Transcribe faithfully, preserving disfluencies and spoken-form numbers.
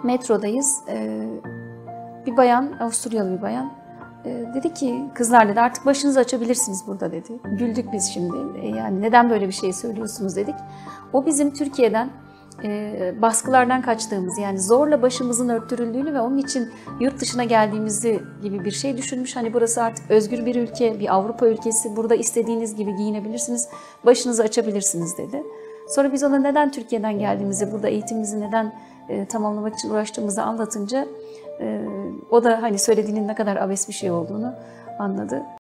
Metrodayız. Ee, bir bayan, Avusturyalı bir bayan e, dedi ki, kızlar dedi artık başınızı açabilirsiniz burada dedi. Güldük biz şimdi. E, yani neden böyle bir şey söylüyorsunuz dedik. O bizim Türkiye'den e, baskılardan kaçtığımız, yani zorla başımızın örttürüldüğünü ve onun için yurt dışına geldiğimizi gibi bir şey düşünmüş. Hani burası artık özgür bir ülke, bir Avrupa ülkesi. Burada istediğiniz gibi giyinebilirsiniz, başınızı açabilirsiniz dedi. Sonra biz ona neden Türkiye'den geldiğimizi, burada eğitimimizi neden e, tamamlamak için uğraştığımızı anlatınca e, o da hani söylediğinin ne kadar abes bir şey olduğunu anladı.